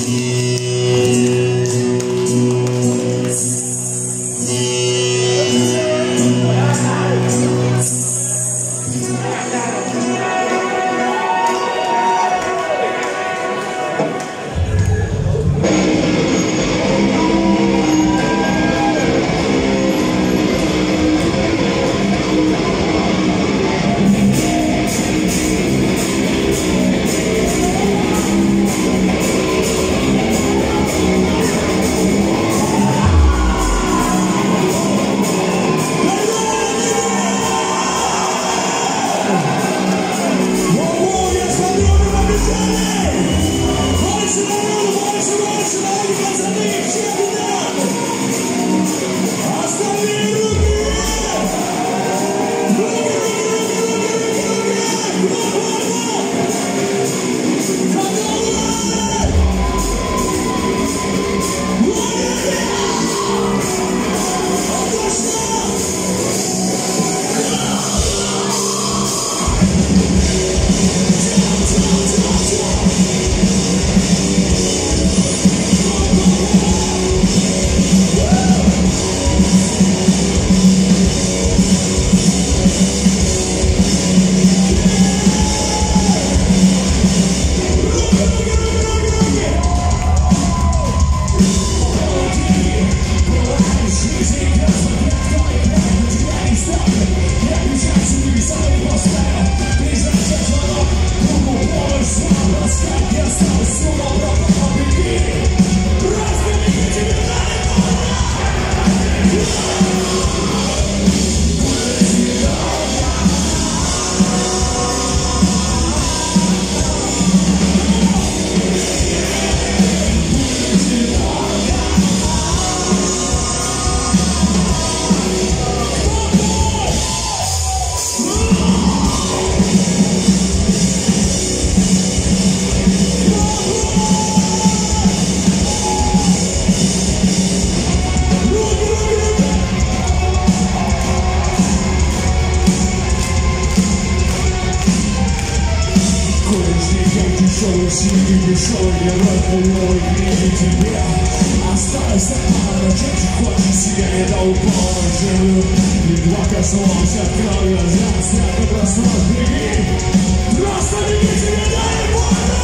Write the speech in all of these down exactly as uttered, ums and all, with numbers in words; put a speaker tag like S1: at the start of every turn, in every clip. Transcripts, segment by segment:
S1: пришел герой мой, и тебе осталось пара, чуть хочешь, я не дал позже. Едва коснулся крови, я снято просто беги, просто беги, тебе дай больно.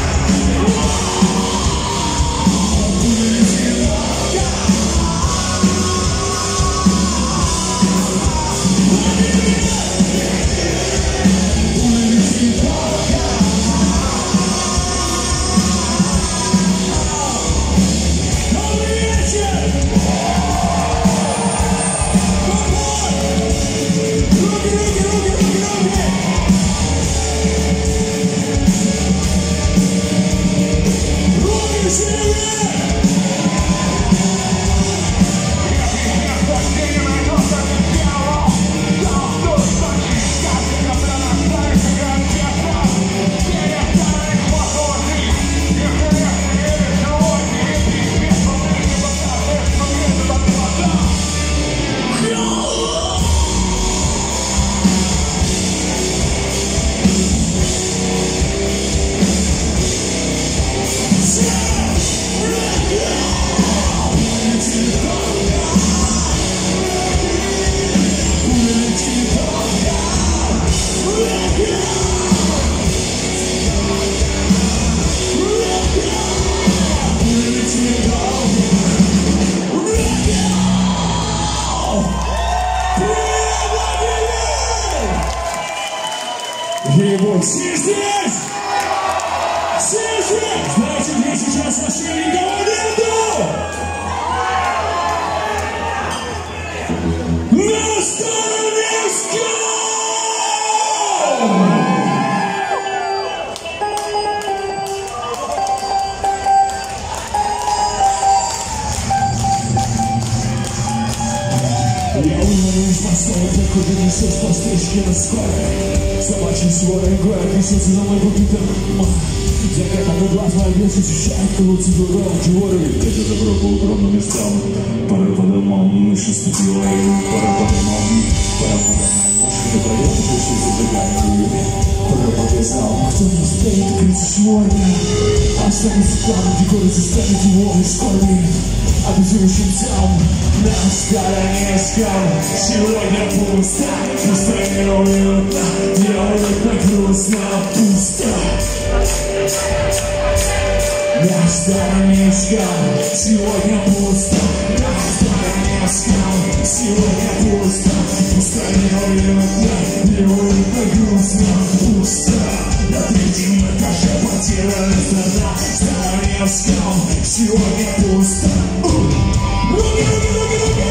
S2: Ебать, все здесь! Все здесь! Знаете, где сейчас вообще никого нету? На Староместском! Я умеюсь по столу, так уже несешь по стрижке на скоре. Собачий свой город несется за мой букетом. Закатанный глаз моя вещь ощущает, как лучше дурак. Чего рвет? Это добро по укромным местам. Пора по домам, мышь ступила и пора по домам. Пора по домам, машины проехали, души зажигают. Пора по лесам, кто не успеет крыть сегодня. что музыкант, где город застанет его из корней. Обезумевшим там, на стороне скал. Сегодня пусто, пусто не уютно, не уютно, грустно, пусто. На стороне скал, сегодня пусто. На стороне скал, сегодня пусто. Пусто не уютно, не уютно, грустно, пусто. На третьем этаже потеряна страна. На стороне скал, сегодня пусто. Руки, руки, руки, руки!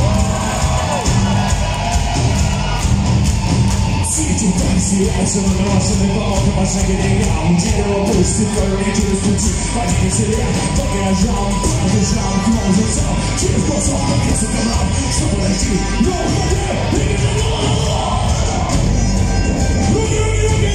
S2: Светит так, сияется на брошенный полк, по шаге берегам. Дерево пустит, корни через пути, падение зря. Только я жал, побежал, к нему зацел. Через глазок, как я суканал, чтобы найти. Но уходи, перевернул! Руки, руки, руки!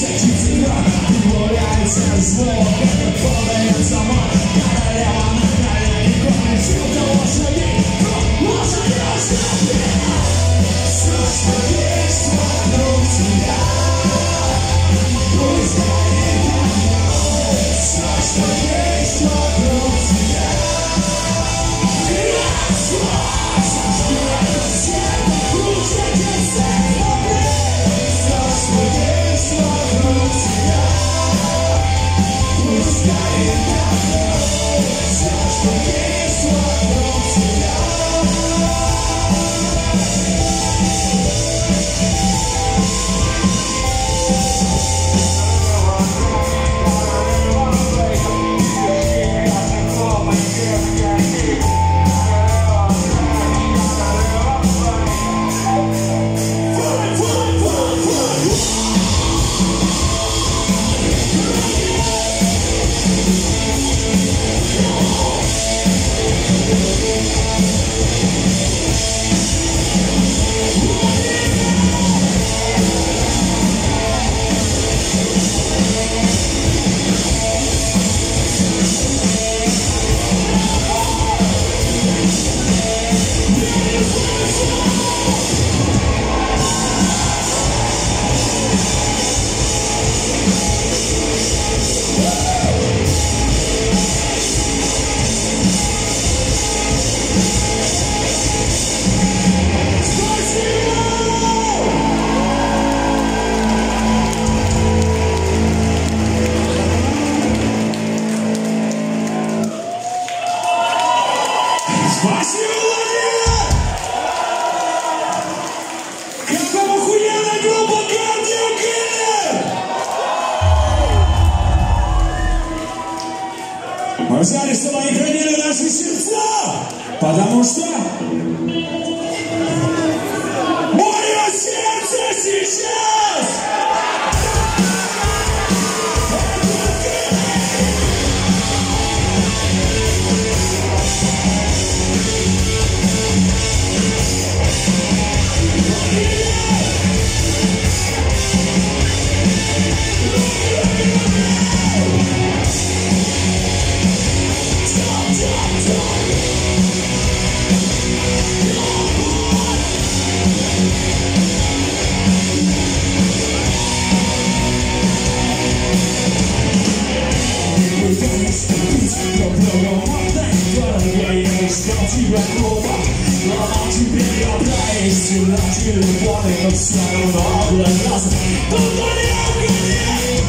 S2: сочится кровь, прибавляется звук, это падает сама, королева на колене, кроме силка лошадей, лошади, лошади. Все, что есть вокруг тебя, пусть горит огонь. Все, что есть вокруг тебя, спасибо, Владимир! Какого охуенная группа Кардио Киллер! Мы взяли, чтобы они хранили наши сердца, потому что мое сердце сейчас! Тебя клуба, но теперь я пытаюсь на телефоне, но все равно глаза. Тут не угодишь!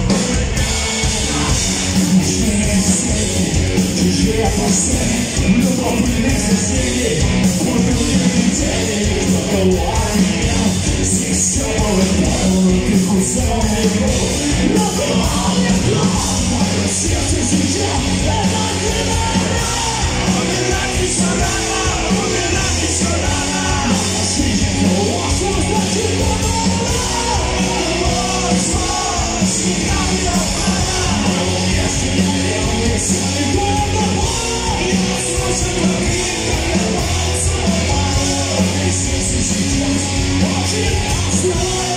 S2: Чужие сети, чужие постели, любовные соседи, путанные недели, кто-то ломил. Здесь все было понял, ты кусал его, но главное, мне главное, мое сердце сейчас, это генерал. Умирать еще рано, умирать еще рано. Жизнь это ложь, значит добро. Ложь, ложь, никак не пора. Если я верю, если не буду боль, я слышу других, как я волнуюсь. И здесь и сейчас очень опасно.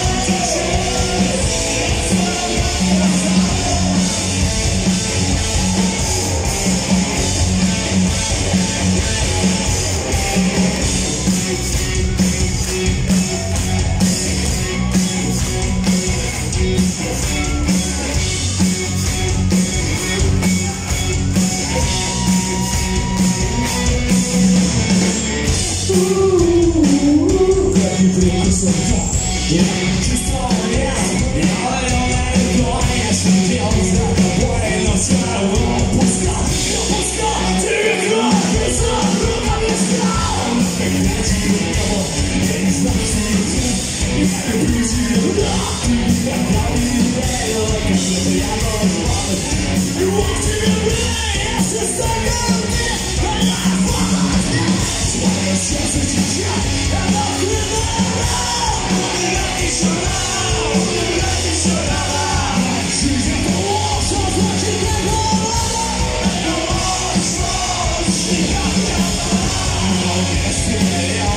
S2: Я чувствовал я, я ловил на легко, я сидел за тобой, но все равно пускал, я пускал, тебе кровь писал, руками искал. Когда тебя не было, я не знал, что не жил, я люблю тебя, да, ты никогда не верила, как будто я был жвалый. Любовь тебе, бля, я все ставил мне, а я помогу. Твое сердце сейчас, это генерал. Умирать еще рано, умирать еще рано. Жизнь это ложь, а значит не голова. Это ложь, ложь, никак не пора. Но если я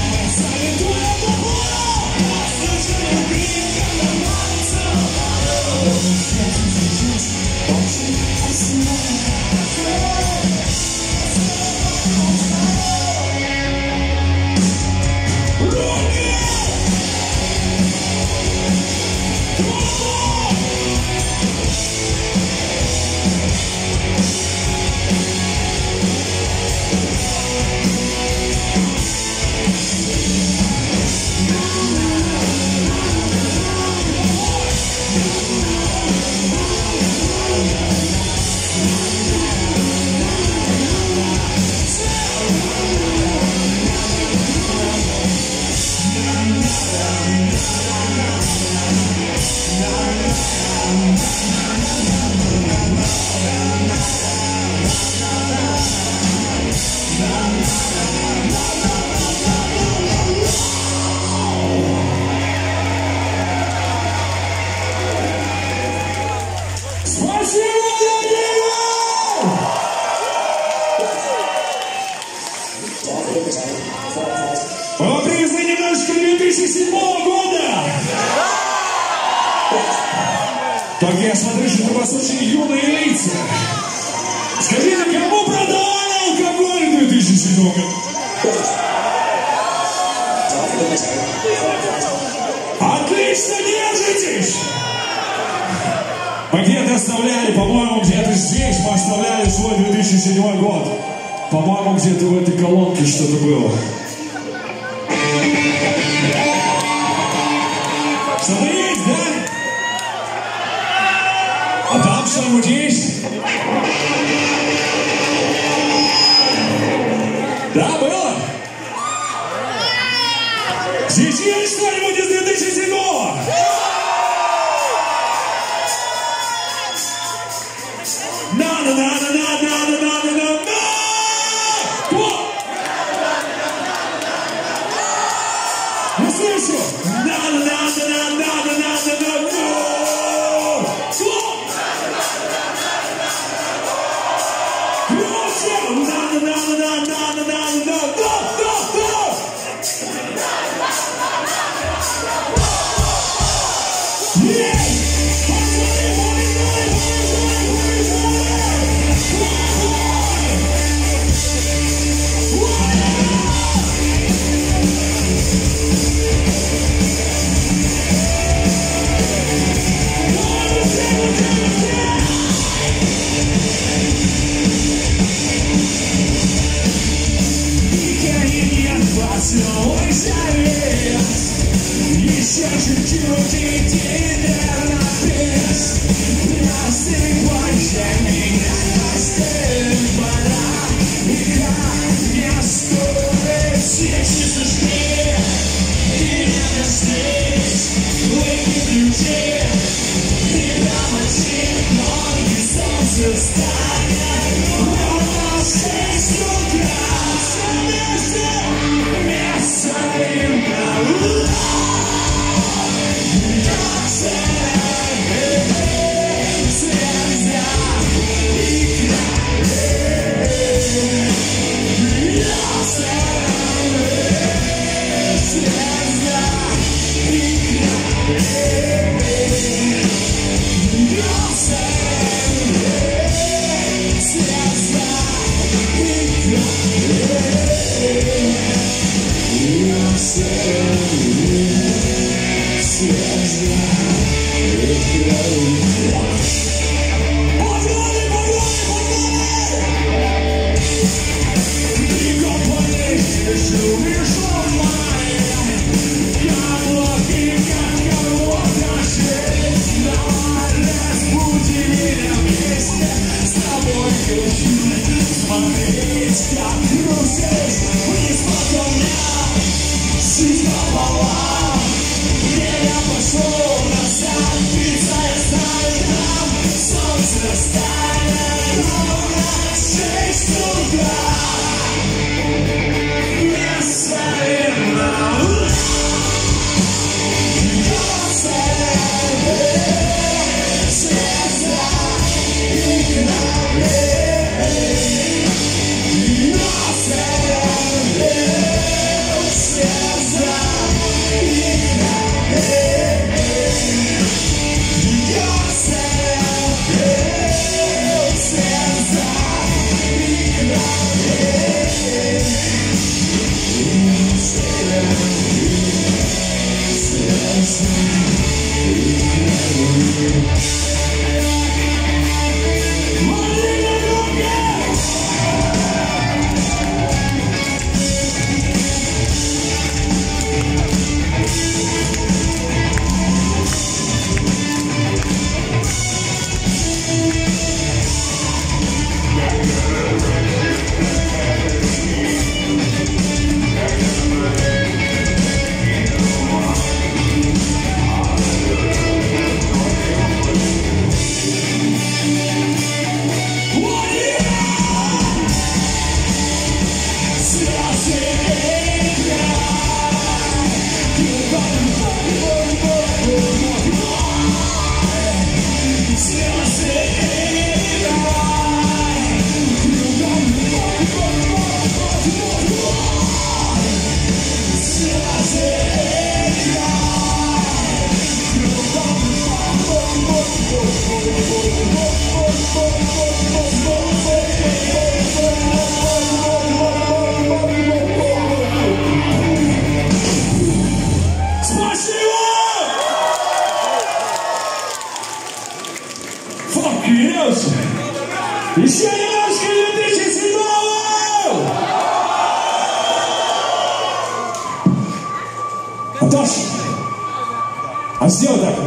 S2: советую тобой, я слышу любви, когда мать целовала.
S1: тысячи седьмого года! Только я смотрю, что у вас очень юные лица. Скажите, кому продавали алкоголь в две тысячи седьмом году? Отлично держитесь! Мы где-то оставляли, по-моему, где-то здесь мы оставляли свой две тысячи седьмой год. По-моему, где-то в этой колонке что-то было. Что-то есть, да? А там что-нибудь есть? Да, было? Здесь есть что-нибудь из две тысячи седьмого? На-на-на-на-на-на-на-на-на-на! Кто? Не слышу! На-на-на-на-на-на-на-на-на-на! Кто? Громче! На-на-на-на-на-на-на-на-на-на! Кто? Кто? Кто? Есть! Пацаны, побежали, побежали, поцелуй завес, еще чуть-чуть и терапевт. Насыпайся меня, остыль пора, и как не стоит сечься жди, и рядом здесь выпить ключи, и домочи ноги солнце встанет, ровно в шесть утра, все вместе. Еще немножко две тысячи седьмого! Антош, а сделай так.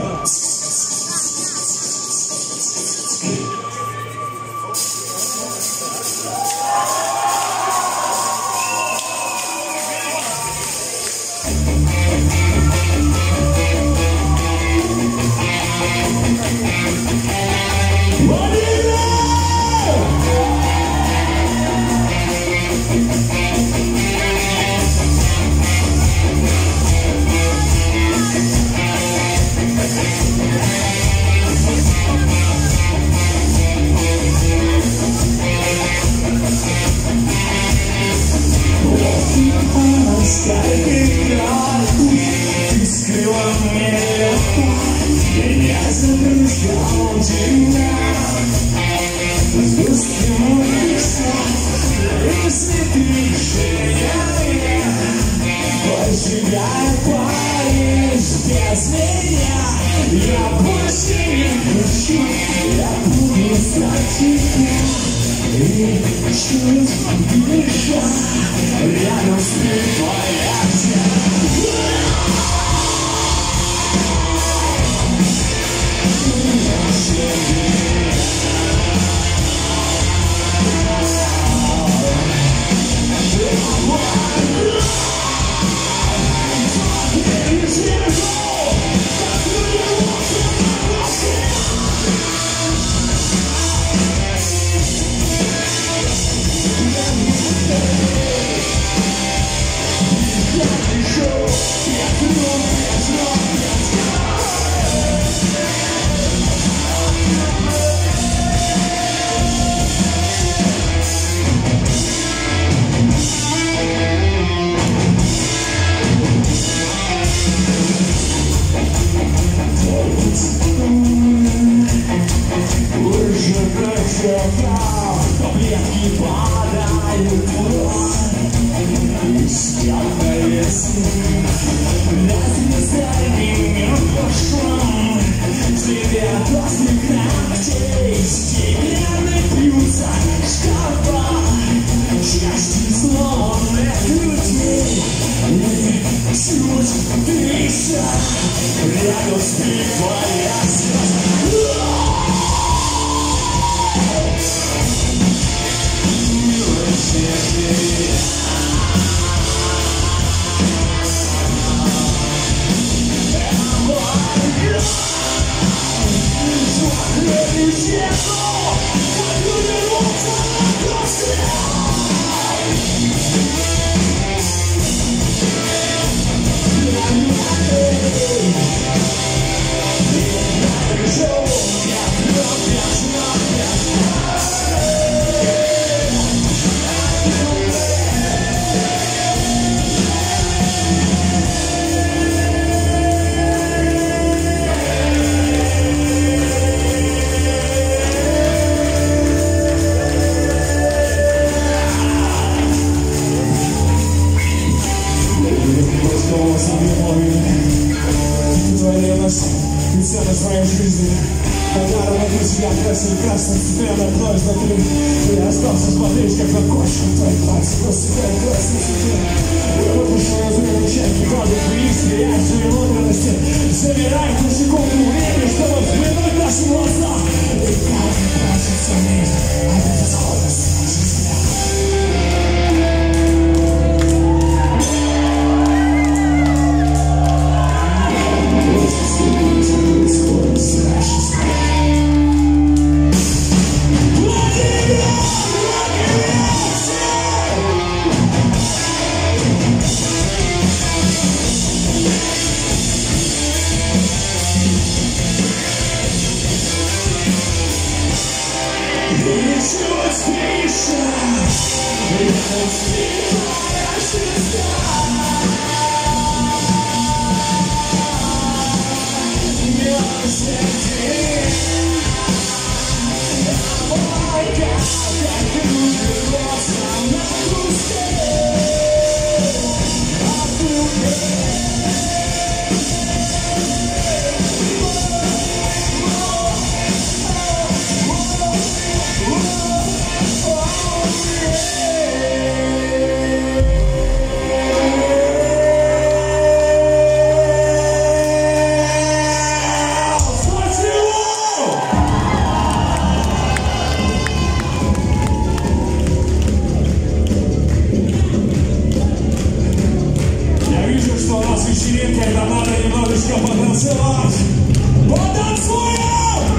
S2: надо немножечко потанцевать. Потанцуем!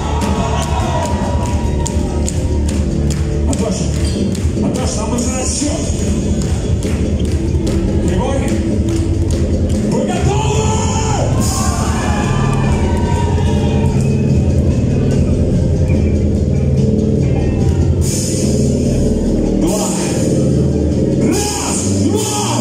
S2: Атоша, Атоша, нам нужен расчет. Григорий, вы готовы? Два. Раз, два.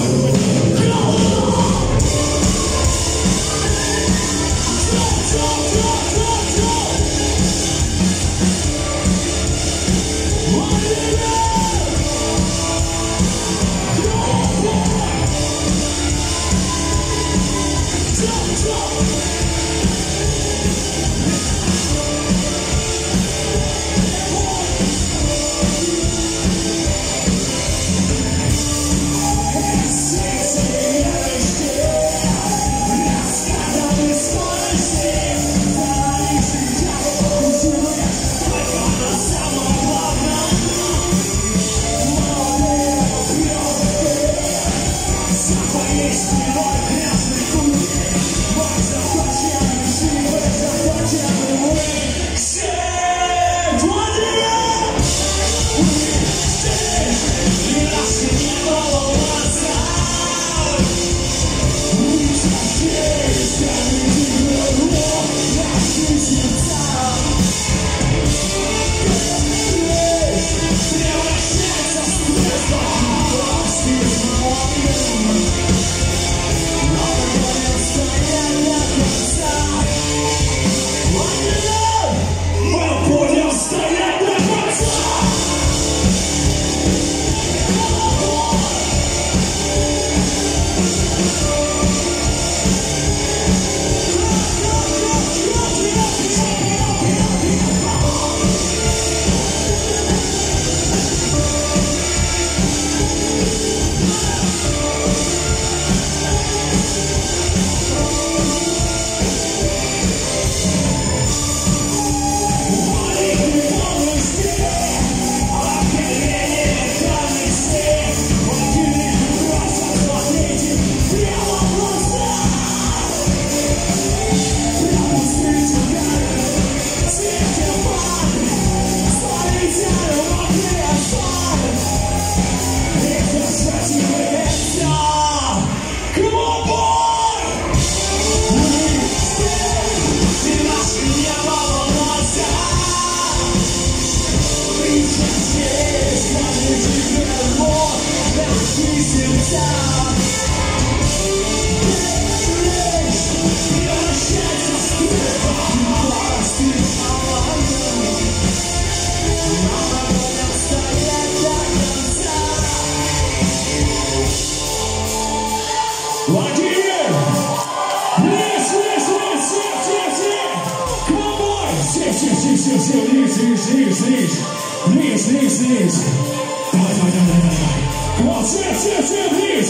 S2: Вниз, вниз, вниз. Давай, давай, давай, давай. Вот, свет, свет, свет, вниз.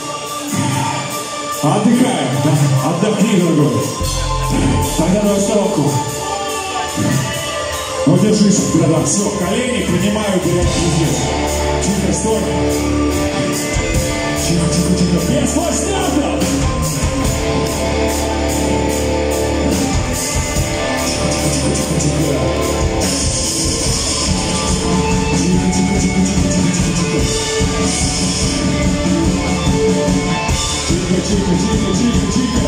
S2: Отдыхаем. Отдохни, дорогой. Тогда давай сторонку. Ну, держись, братан. Все, колени поднимаю, берем здесь. Тихо, стой. Тихо, тихо, тихо. Без форстартов. Тихо, тихо, тихо, тихо. Тихо, тихо, тихо, тихо, тихо, тихо. Тихо, тихо, тихо, тихо, тихо.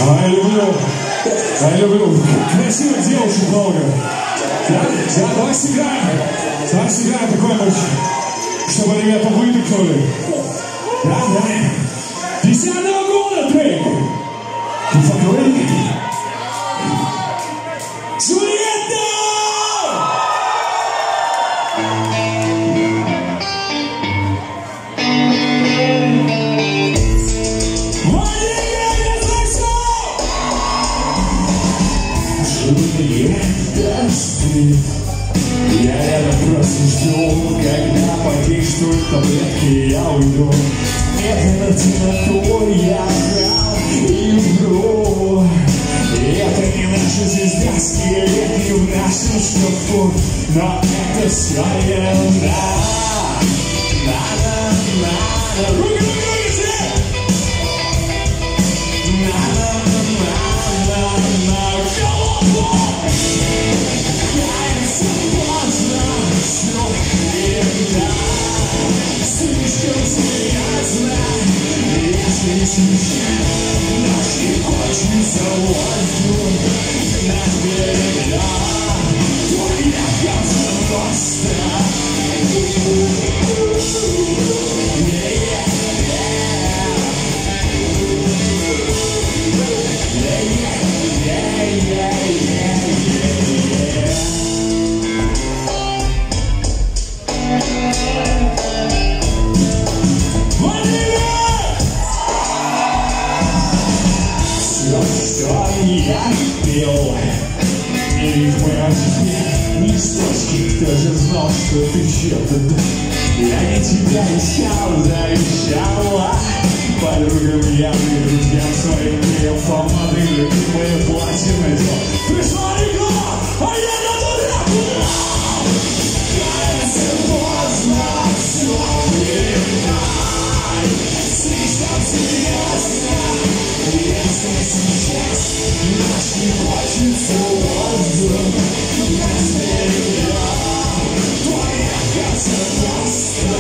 S1: А я люблю, а я люблю красивых девушек много. Да, да, давай сыграем, давай сыграем такой ночь, чтобы ребята выдохнули. Да, да. Десятого года трек. Ты поговори. Джульетта! Я рядом просто жду, когда подействуют таблетки, я уйду. Это на темноту я брал и люблю. И это не наши звезда, скелет не в нашем шкафу, но это все ерунда. Надо, надо, руки, руки, все! Надо, надо, надо, голову! Слишком серьезно, если сейчас ночь не хочется воздух на берега, то я готов просто. Я пел, и ритмы о тебе, листочки, кто же знал, что ты чьё-то. Я не тебя искал, завещала подругам я и друзьям своим пел помады, любимое платье надел. Пришла игра, а я на дурак. Кажется, поздно, все передай. Слишком серьезно, если сейчас ночь не хочется воздух на берега, то я готов просто.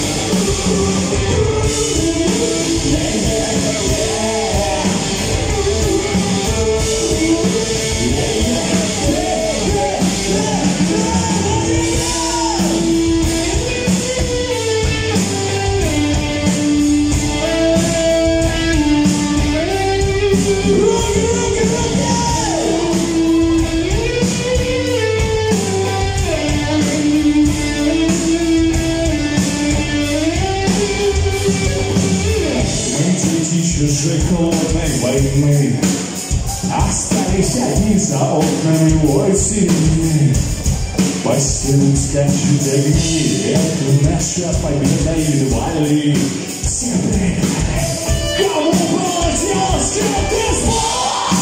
S1: Чужой холодной войны остались одни за окнами осени. По стенам скачут огни, это наша победа едва ли. Всем привет! Кому полетелось, как ты спал?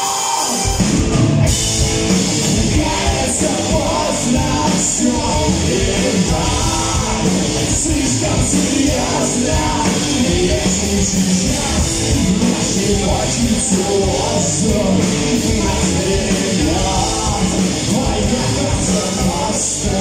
S1: Кажется, поздно, все передай. Слишком серьезно, если сейчас ночь не хочется воздух на берега, а я готов просто.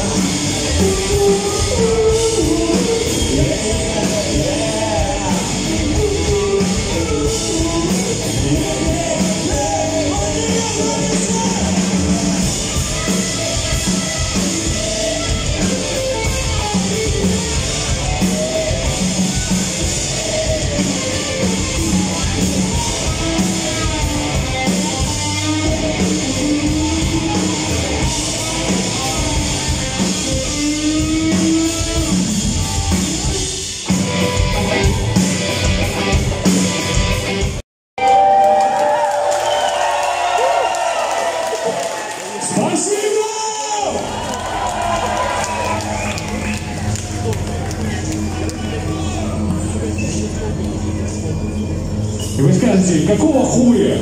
S1: И вы скажете, какого хуя?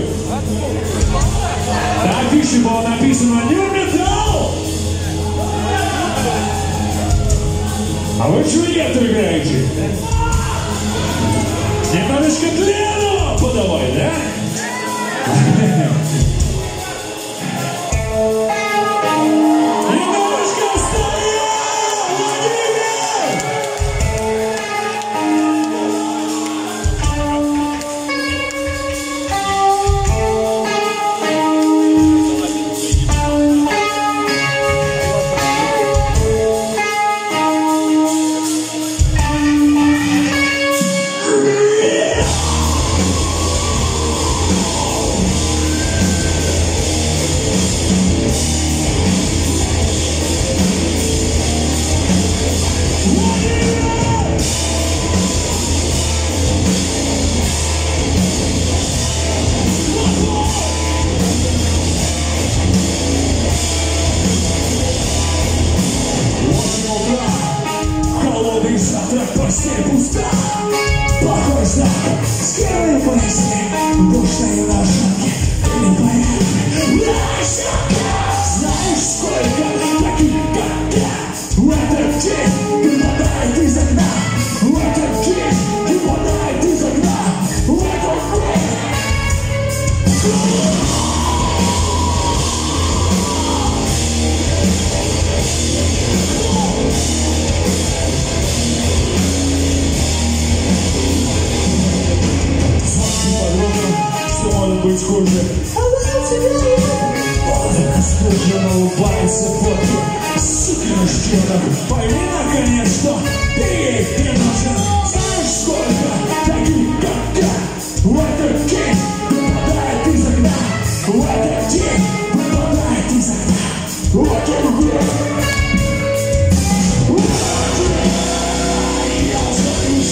S1: На афише было написано «New Metal». А вы Джульетту играете? Немножечко тлена подавай, да?
S2: Душные ножки, или порядок. Знаешь, сколько таких, как я? В этот день выпадает из окна. В этот день выпадает из окна. В этот день. Все может быть хуже. Она скрученно улыбается фотки. Сукина шкера. Пойми наконец, что ты ей не нужен. Знаешь, сколько таких, как я? В этот день выпадает из окна. В этот день выпадает из окна. В этот день. Я знаю,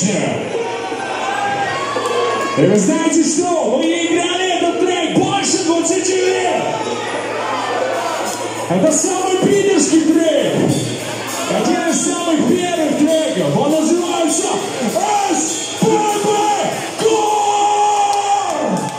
S2: песня. И вы знаете что? Мы не играли этот трек больше двадцати лет. Это самый пидерский трек. Один из самых первых треков. Он называется эс пэ бэ Core.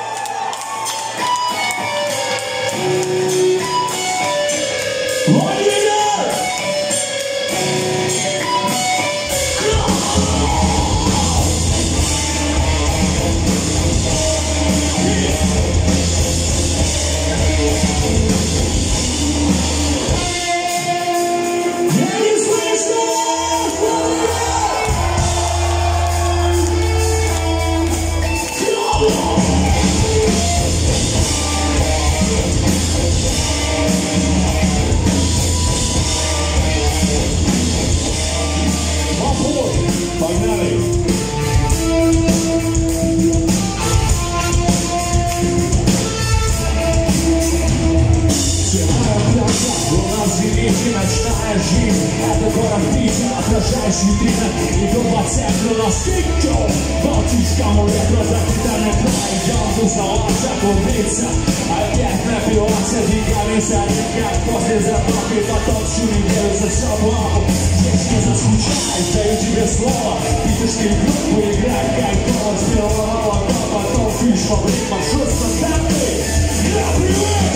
S2: Ночная жизнь, это город Питер, отражающий витрина. Иду по центру на стыке, Балтийскому ветру запитанный край. Идем тусоваться, клубиться, опять напиваться, двигались один как после заправки. Потом всю неделю за собой. Здесь не заскучай, даю тебе слово. Питерские группы играют как голос первого, потом фиш, фабрик, маршрут стандартный. Я привык,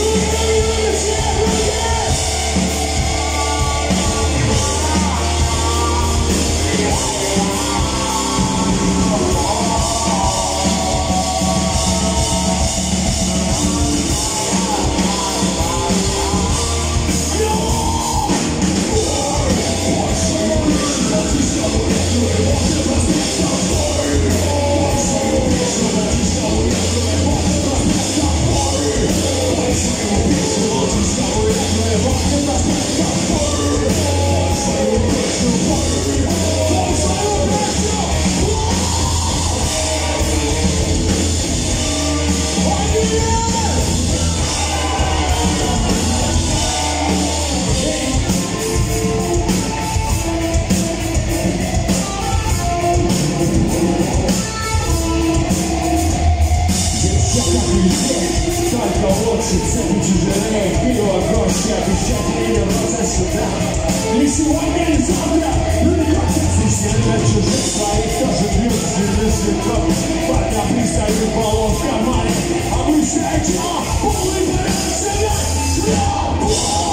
S2: только лучше, цепи тяжелее, пиво гроздь, обещать не вернуться сюда. Не сегодня, не завтра, ну и как здесь на чужих своих тоже бьют зеленый цветок. Пока пристают баллон в кармане, а мы встретим полный порядок собрать.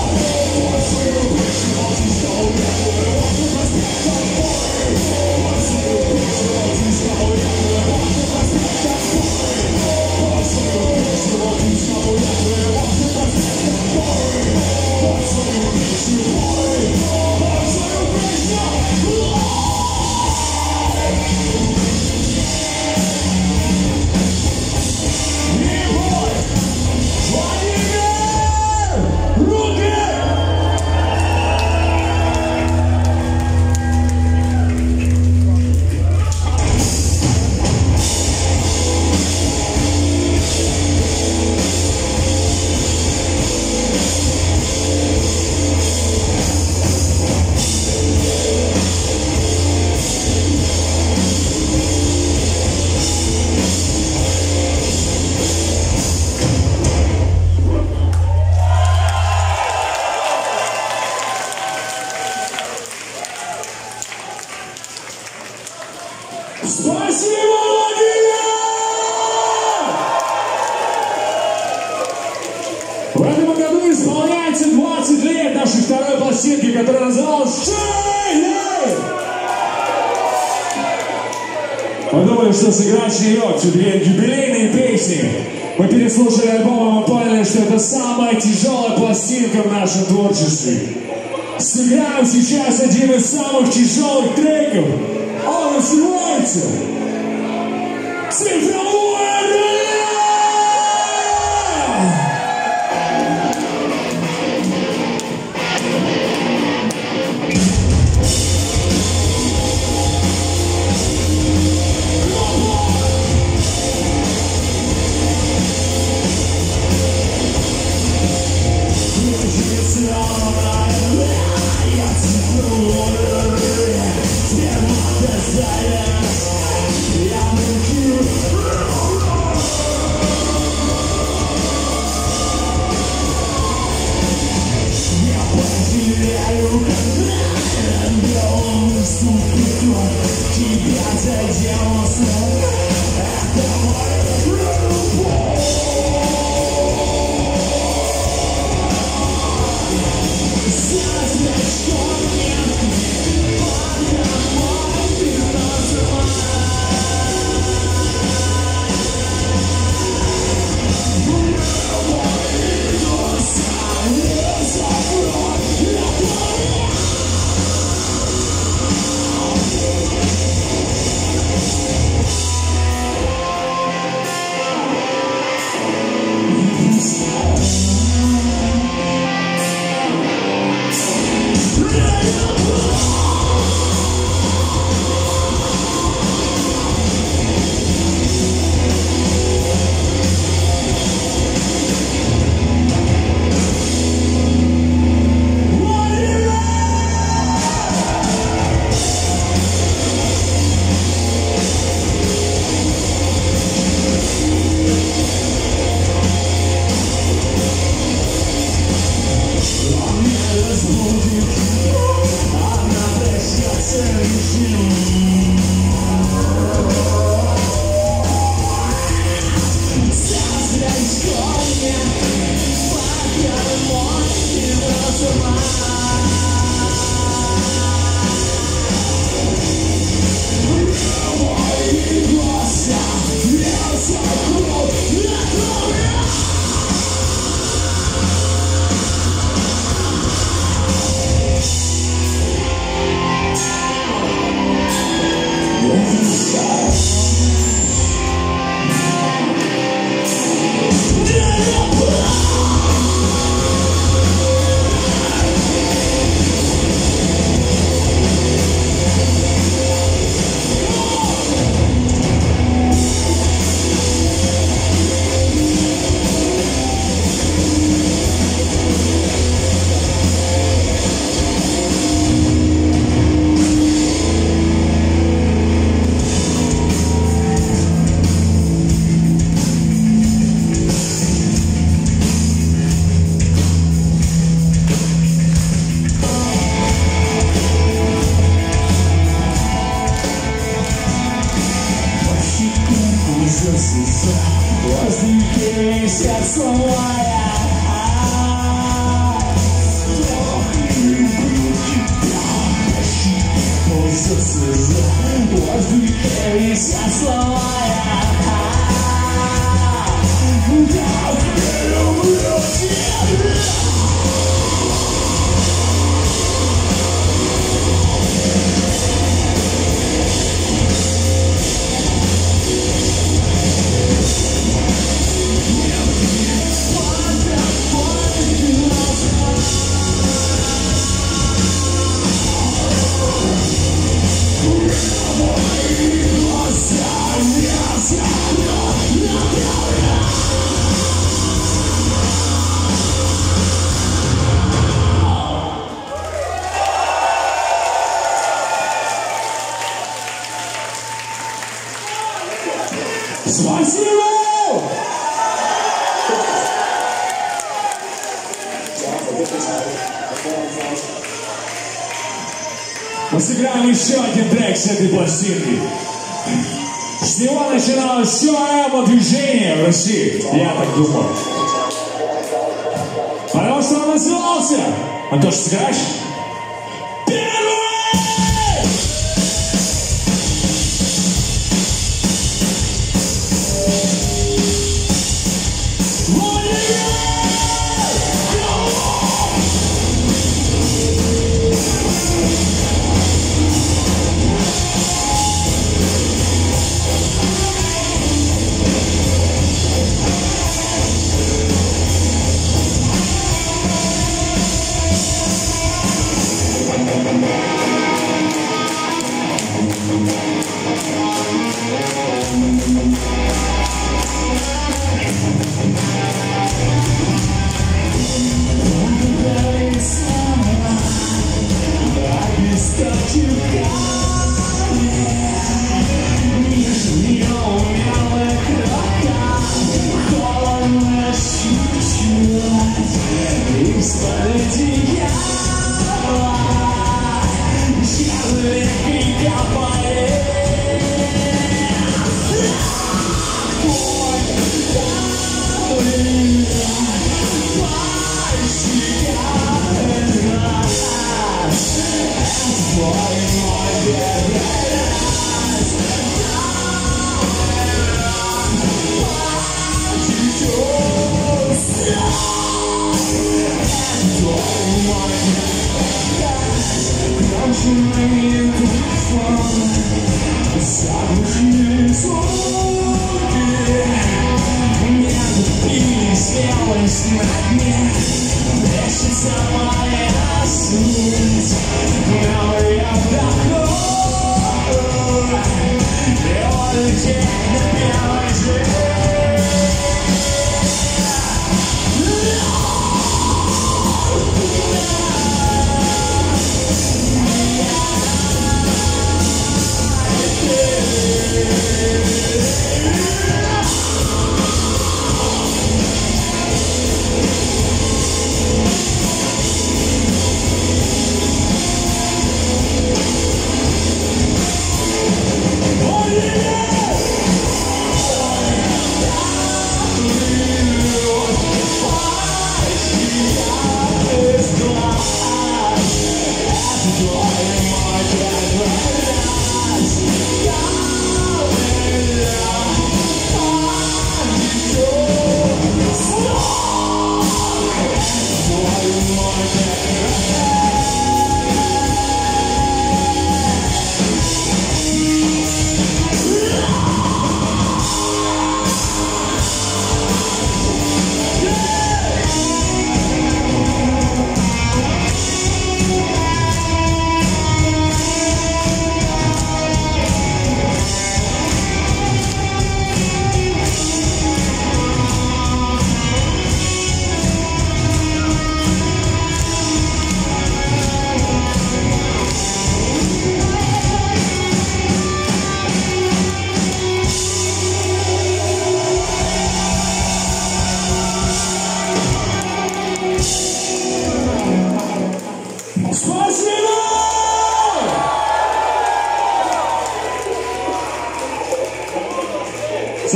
S2: Спасибо, Владимир! В этом году исполняется двадцать лет нашей второй пластинки, которая называлась «Шейли». Мы думали, что сыграть с нее две юбилейные песни. Мы переслушали альбом, и мы поняли, что это самая тяжелая пластинка в нашем творчестве. Сыграем сейчас один из самых тяжелых треков. Он называется «Цифровое время». Я Спасибо! Мы сыграем еще один трек с этой пластинки. С него начиналось все эмо-движение в России, я так думаю. Потому что он назывался... Антош, сыграешь?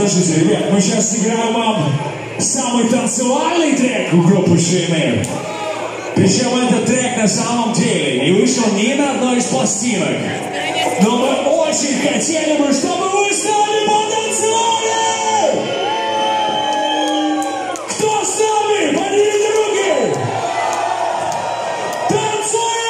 S2: Слушайте, ребят, мы сейчас сыграем вам самый танцевальный трек у группы Шеймер. Причем этот трек на самом деле не вышел ни на одной из пластинок. Но мы очень хотели бы, чтобы вы с нами потанцевали! Кто с нами? Поднимите руки! Танцуем!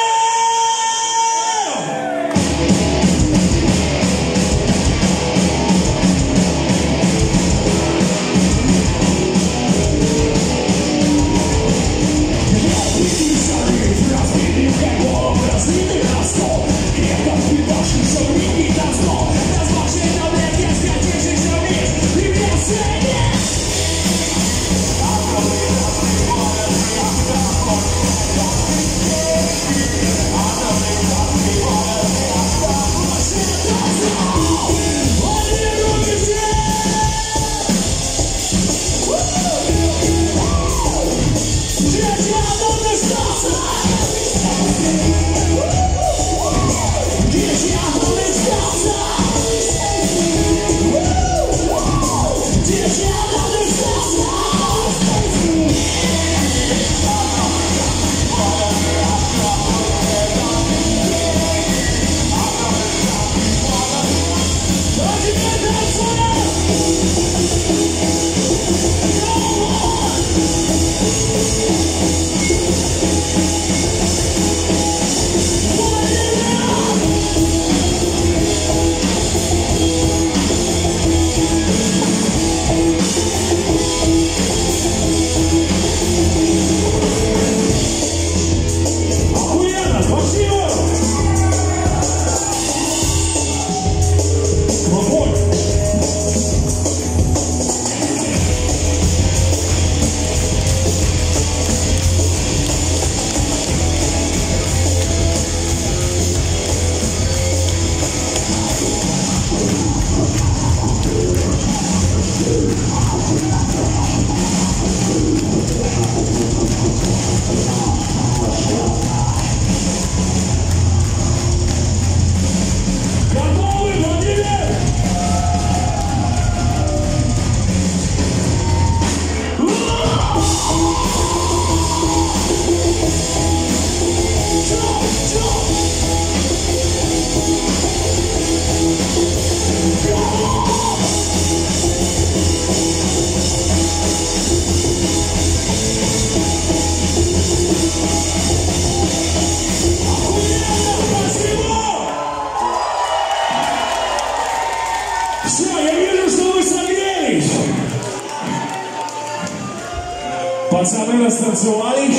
S2: Пацаны растанцевались,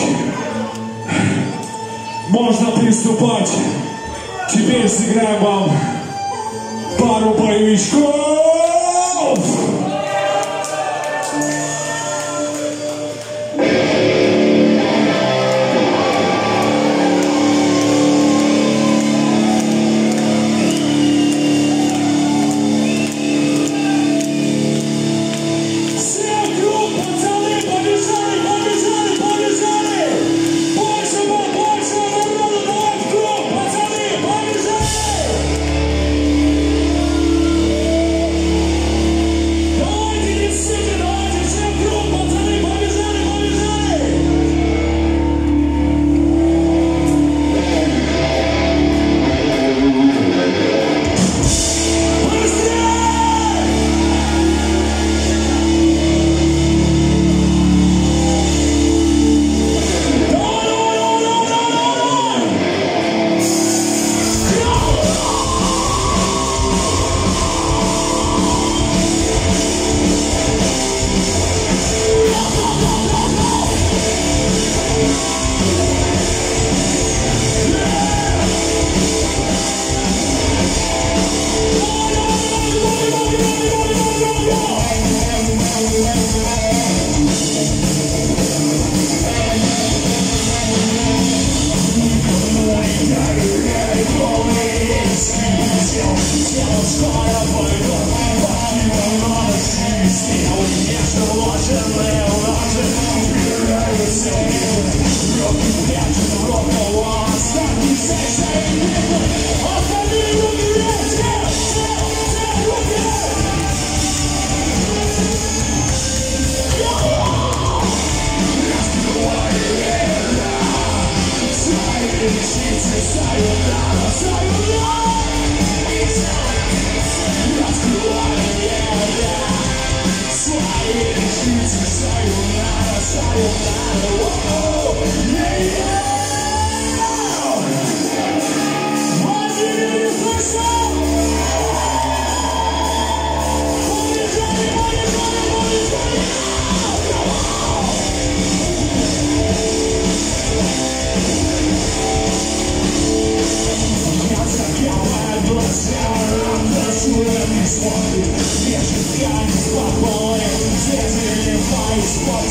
S2: можно приступать. Теперь сыграем вам пару боевичков.
S1: Побежали!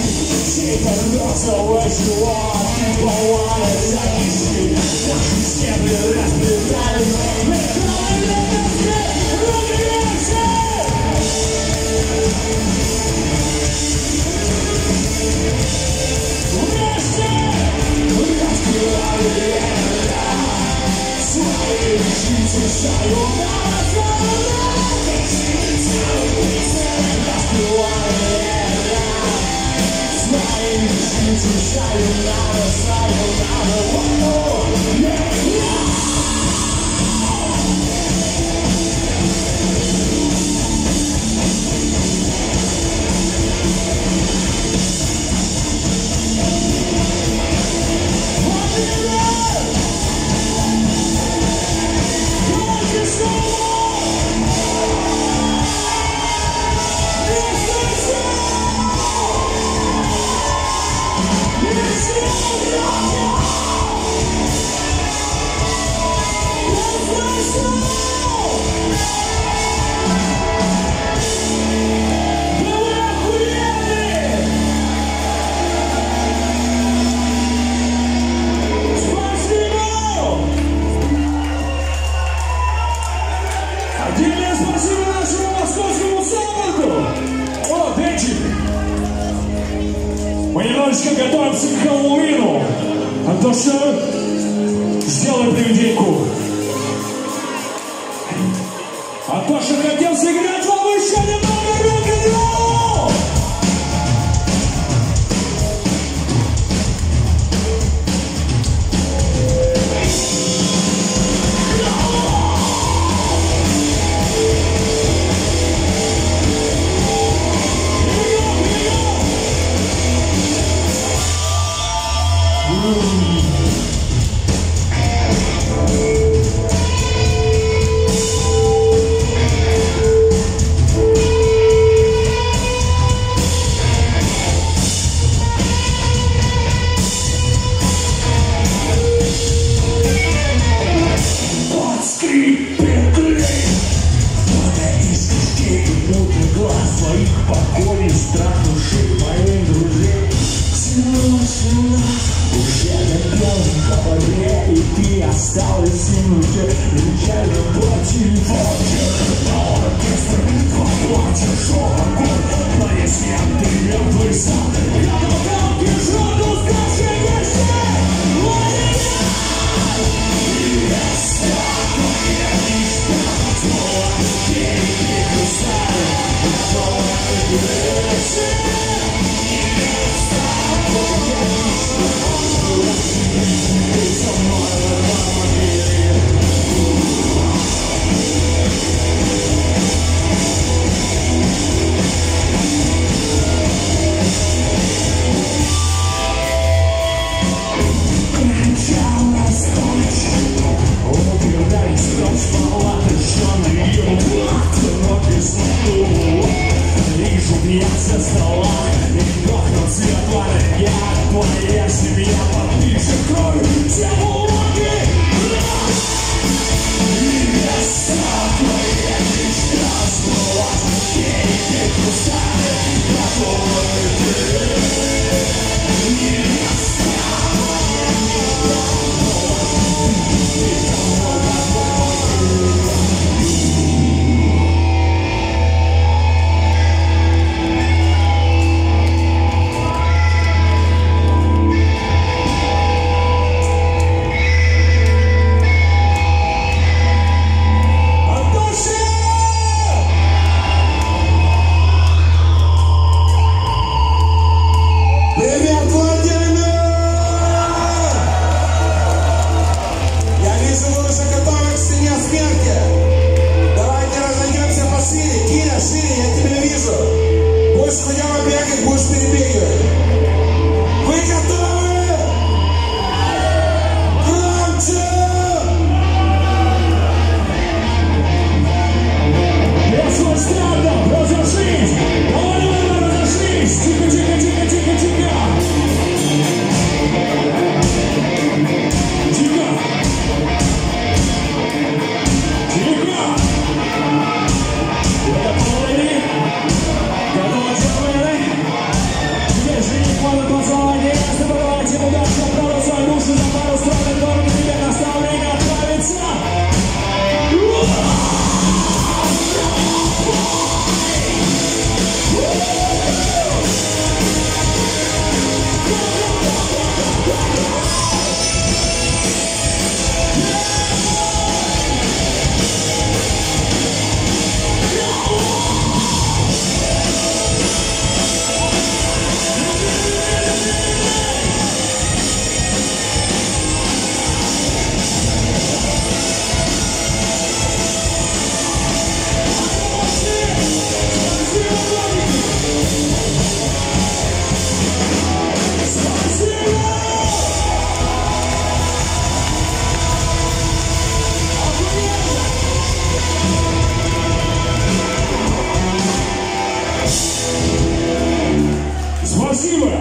S2: Мы немножечко готовимся к Хэллоуину. Антоша, сделай привиденьку. Антоша хотел сыграть вам еще немного рок-н-ролл.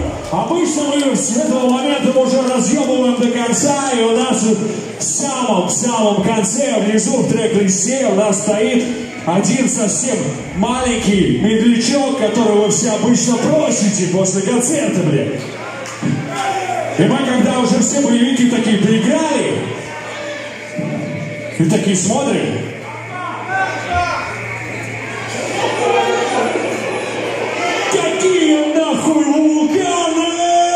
S2: Обычно мы с этого момента уже разъебываем до конца, и у нас в самом-самом конце, внизу в трек-листе у нас стоит один совсем маленький медлячок, которого вы все обычно просите после концерта, блядь. И мы, когда уже все боевики такие доиграли, и такие смотрим, какие нахуй вулканы!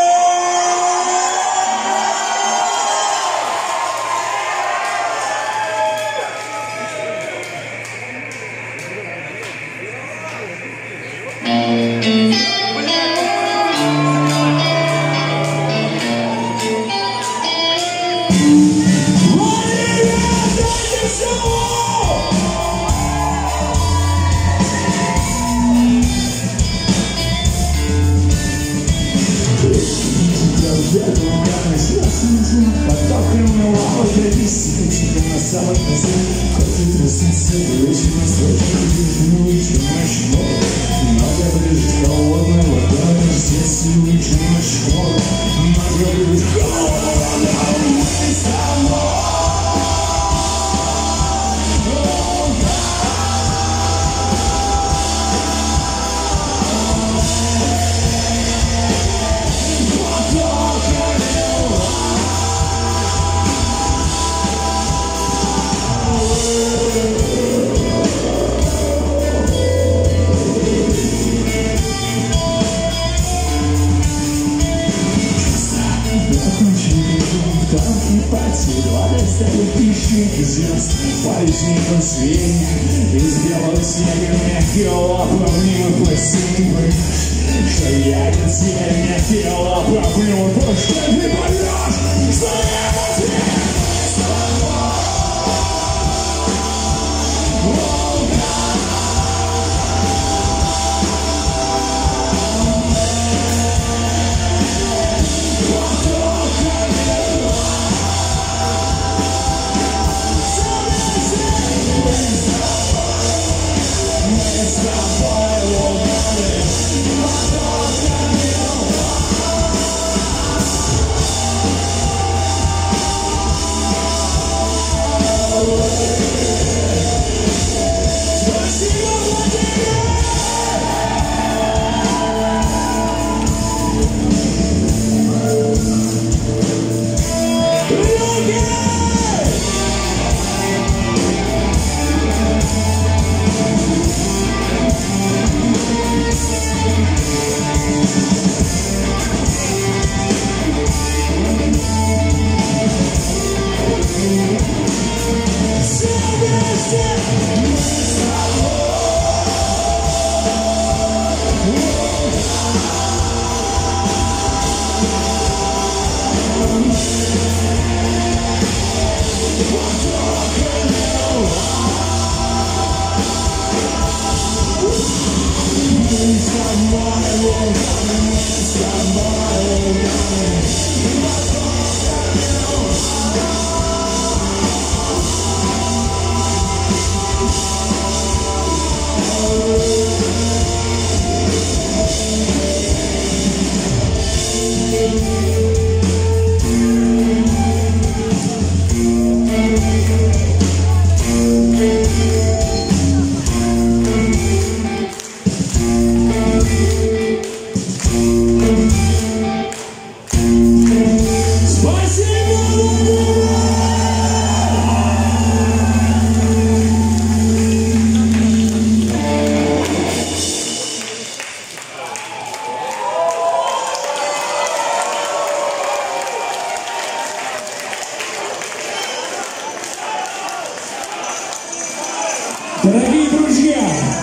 S2: Дорогие друзья,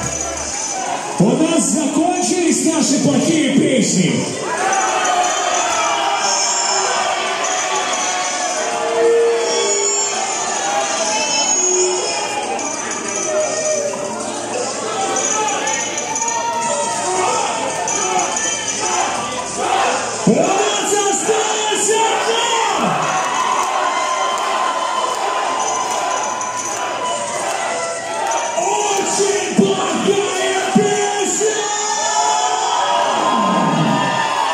S2: у нас закончились наши плохие песни. У нас осталось одно! Очень плохая песня!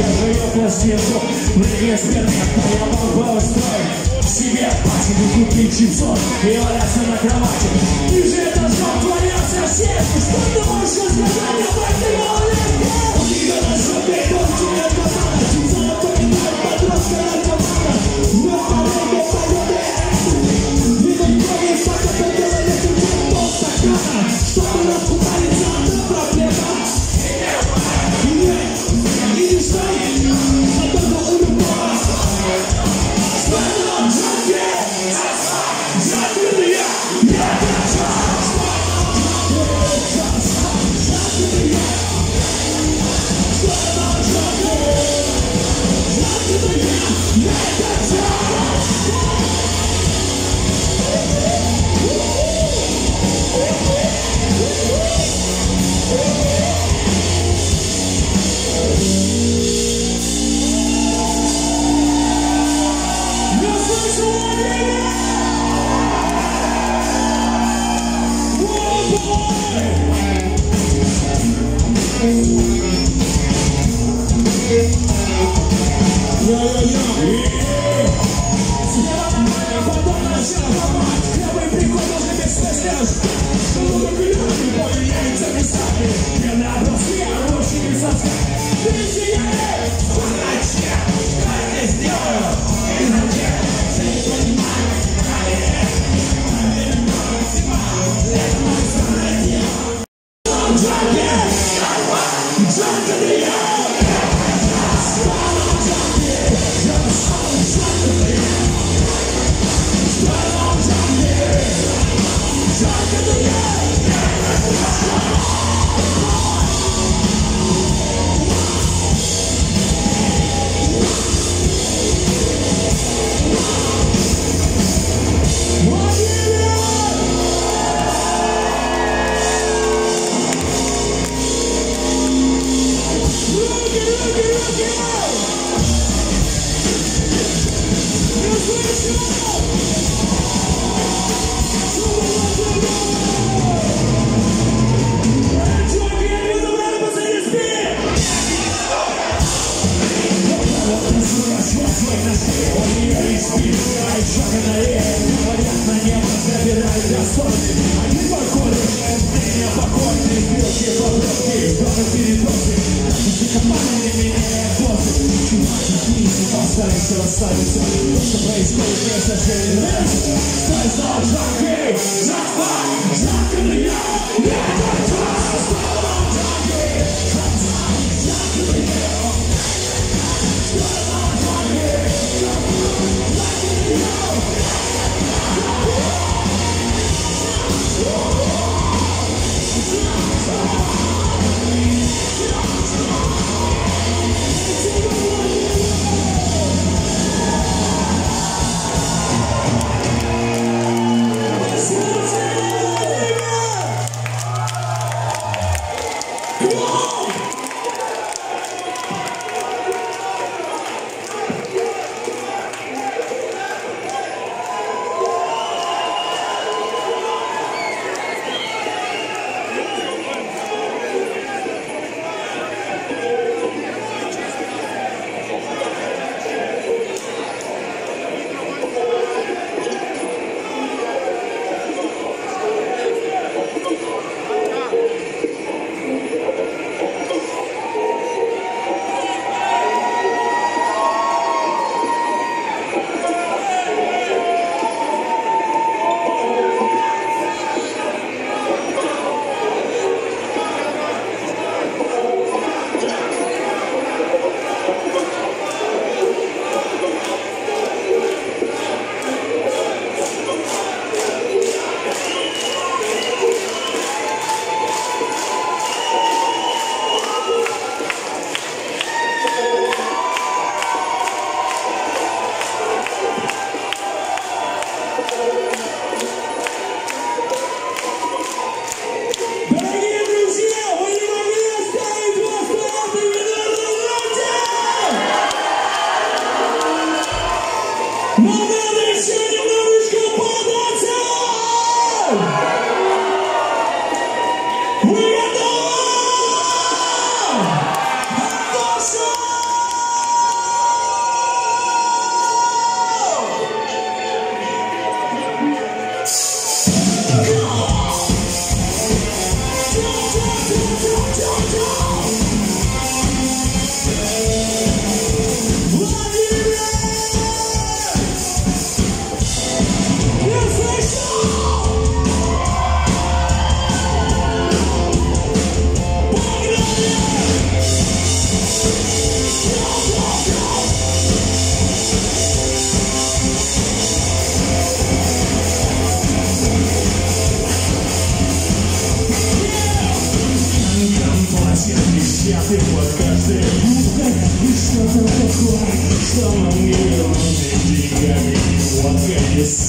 S2: свежую пластинку. Привет, пермет, я могу устроить себе пачку, купить чипсов и валяться на кровати. Ты же это жёг твоя соседка. Что ты можешь сказать об этой малолетке? У нее на жопе конченая команда. Чипса напоминает подростка наркомана. Но парень поёбе. Видать крови факта, когда летит пол стакана. Чтобы раскупалиться, это проблема. Нет, и не что? Потом у любого. Связано джанки. Джанки я. Я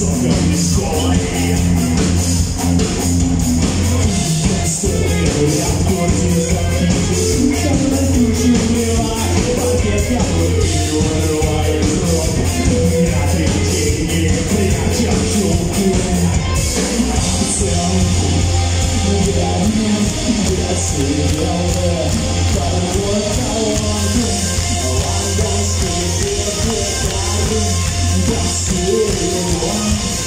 S1: высоком низкой. Быстрее я в городе запишешь, как на душу вливает, пакет яблоки вырывает рот. Мятые деньги пряча в чулку. В целом, я не досидел бы, порой таланты, лондонские пекары, достигла.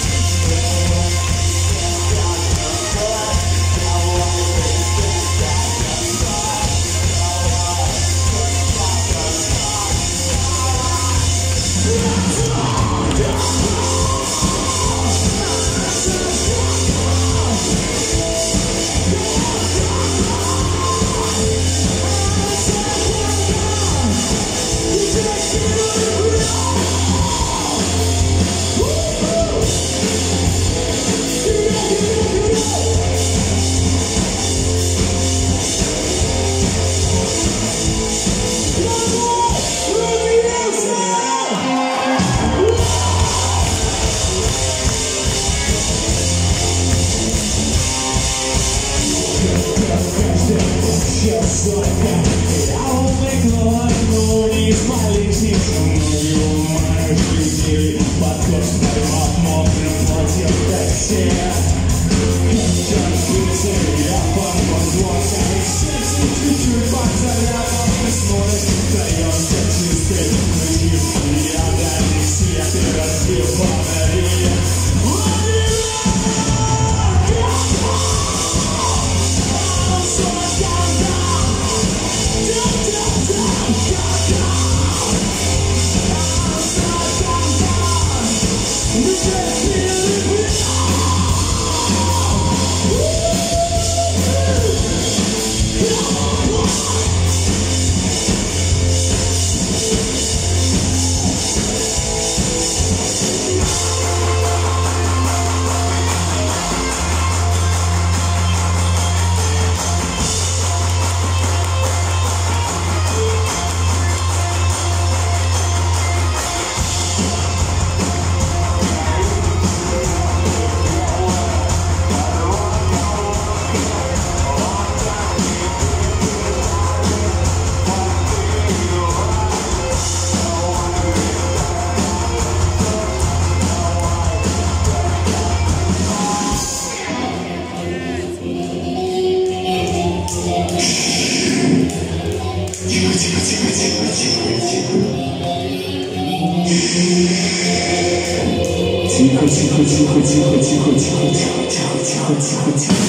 S1: Я умыкнула, но не спались, не шумную моих людей. Подкос поймав мокрым платьем такси. Чашки я помоглся, и сердце чуть-чуть подзаляпал. Приснули, даемся чистый ключи. Я дальний свет и разбил фонари. Тихо, тихо, тихо, тихо, тихо, тихо, тихо, тихо, тихо, тихо, тихо.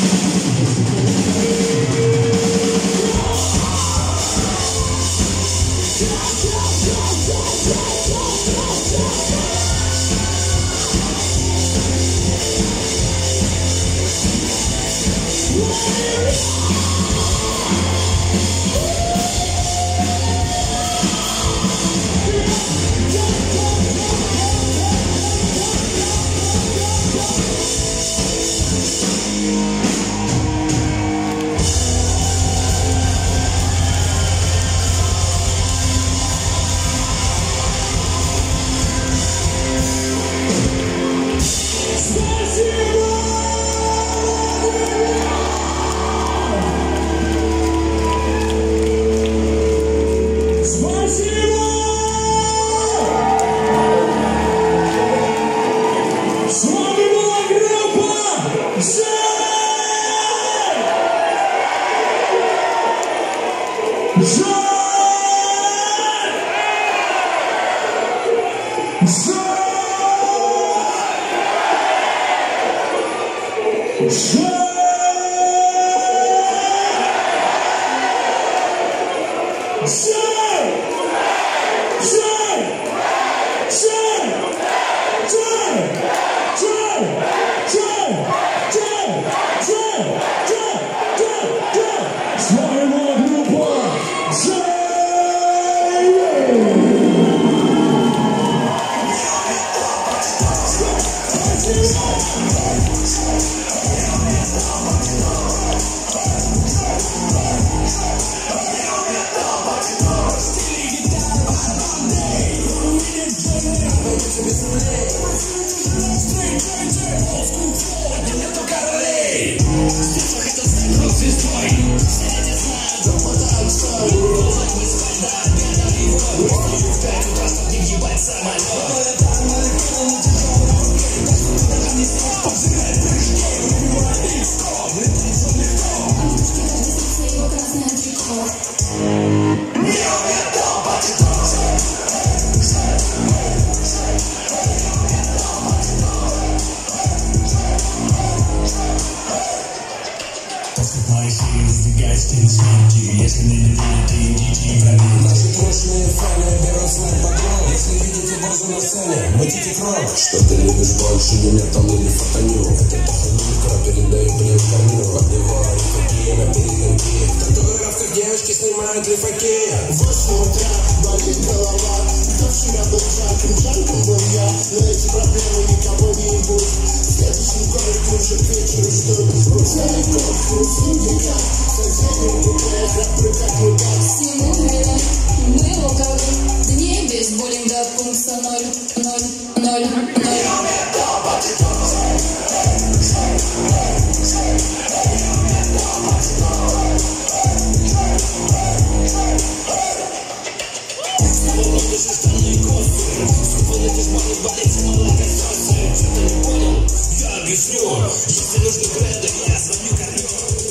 S3: в пять утра, чтоб не въебать самолет. Моя тайна легко на тяжелом руке, так что ты даже не смог повзирать прыжки. Убивай икско, летится легко.
S4: Обычки кажется его красное трико.
S3: Не увидал потеков. Таскать мои шеи, сдвигать стены смерти. Если не любите, идите и проверьте.
S5: Наши прочные фаны берут свой погром. Если видите базу на сцене, мытите кровь. Что ты любишь больше, не металл или фотоню? Это похотника, передаю привет корню. Подбиваю такие на перегонки. В татуировках девочки снимают лифаки.
S6: Восемь утра, болит голова. Кто вчера был жарким, жарким был я. Но эти проблемы никого не ебут. Следующий город уже к вечеру ждут. Крутяй год, крути дикак. Соседи в купе, храпры как мудак.
S4: Всему виной было как дней без буллинга, пункта ноль, ноль, ноль, ноль.
S3: Я объясню, если нужны бренды, я звоню Корню.